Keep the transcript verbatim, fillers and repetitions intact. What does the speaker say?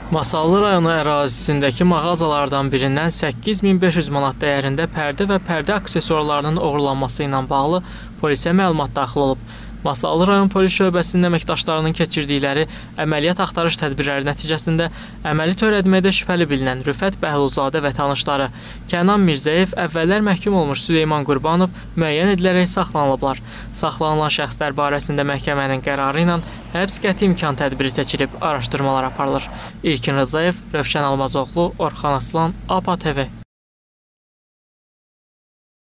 Masallı rayonu ərazisindəki mağazalardan birindən səkkiz min beş yüz manat dəyərində pərdə və pərdə aksesuarlarının oğurlanması ilə bağlı polisə məlumat daxil olub. Masallı rayon polis şöbəsinin əməkdaşlarının keçirdikləri əməliyyat axtarış tədbirləri nəticəsində əməli törətməkdə şübhəli bilinən Rüfət Bəhlulzadə və tanışları Kənan Mirzəyev əvvəllər məhkum olmuş Süleyman Qurbanov müəyyən edilərək saxlanılıblar. Saxlanılan şəxslər barəsində məhkəmənin qərarı ilə həbs qəti imkan tədbiri seçilib, araşdırmalar aparılır. İlkin Rzayev, Rövşən Almazoğlu, Orxan Aslan, APA T V.